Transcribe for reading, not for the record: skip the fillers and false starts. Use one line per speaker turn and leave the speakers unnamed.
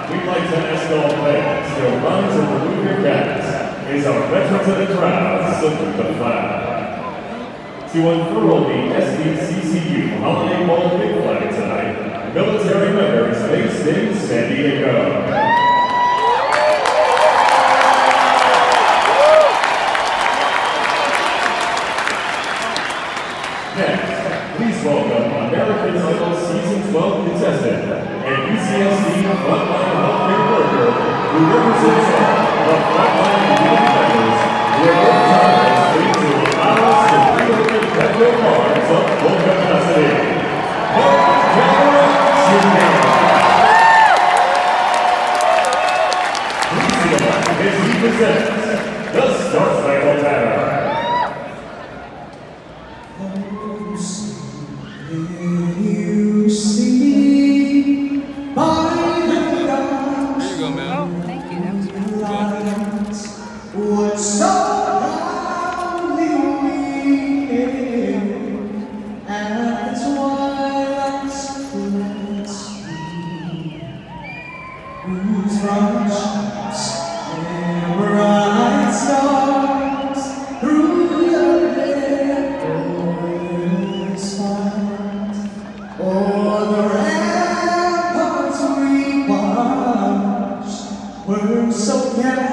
we'd like to ask all fans to rise and remove your caps as our veterans of the crowd salute the flag. To unfurl the SDCCU Holiday Ball Big Flag tonight, military members based in San Diego. Next, please welcome American Idol Season 12 contestant and UCSD frontline healthcare worker who represents all the frontline community members who are working tirelessly to allow us to reopen Petco Parks at full capacity. Mark Cameron Jr. Please see the back as he presents the Star Spangled Banner.
You see by the dawn's
Thank you, that was good.
light what so proudly weeping at twilight's close, whose branches and bright stars through the meadows find. O'er the ramparts we watched were so